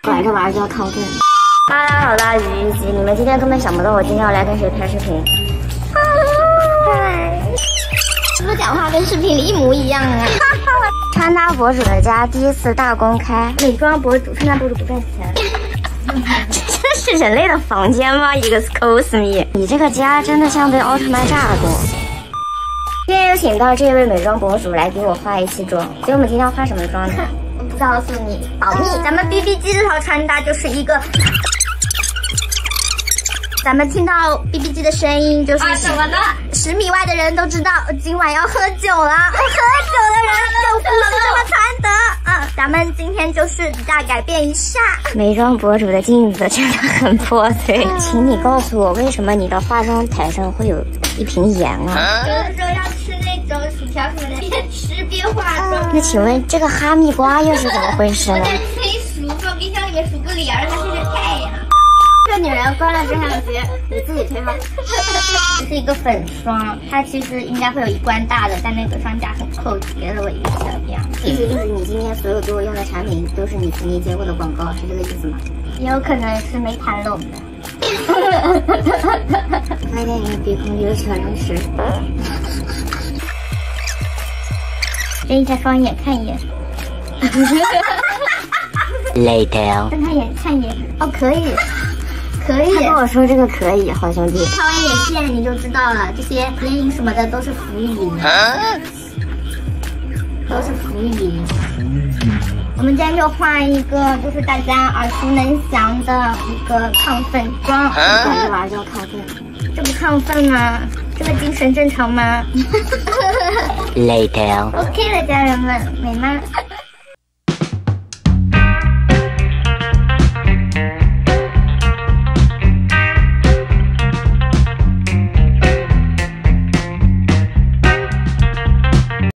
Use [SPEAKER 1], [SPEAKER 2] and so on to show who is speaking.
[SPEAKER 1] 管这玩意儿叫亢奋。好啦，雨雨集，你们今天根本想不到我今天要来跟谁拍视频。是不是讲话跟视频里一模一样啊？穿搭博主的家第一次大公开，美妆博主、穿搭博主不赚钱。这是人类的房间吗 ？Excuse me， 你这个家真的像被奥特曼炸过。今天有请到这位美妆博主来给我化一期妆，所以我们今天要化什么妆呢？我不告诉你，保密。咱们 BB 机这套穿搭就是一个。咱们听到 BB 机的声音就是什么呢？10米外的人都知道今晚要喝酒了，喝酒的人就不是这么穿的啊！咱们今天就是大改变一下。美妆博主的镜子真的很破碎，请你告诉我为什么你的化妆台上会有一瓶盐啊？有的时候要吃那种薯条什么的，边吃边化妆。那请问这个哈密瓜又是怎么回事呢？我在催熟，放冰箱里面熟不了，让它晒晒太阳。这女人关了摄像机，你自己推吗？这是一个粉霜，它其实应该会有一罐大的，但那个商家很扣题了我一个小样。意思就是你今天所有给我用的产品都是你曾经接过的广告，是这个意思吗？也有可能是没谈拢的。发现你鼻孔里有小零食。睁一下双眼看一眼。Later。睁开眼看一眼，哦，可以。可以，他跟我说这个可以，好兄弟。看完眼线你就知道了，这些眼影什么的都是浮云，都是浮云。我们今天就画一个，就是大家耳熟能详的一个亢奋妆。这玩意儿叫亢奋，这不亢奋吗？这个精神正常吗？Later。OK 了，家人们，美吗？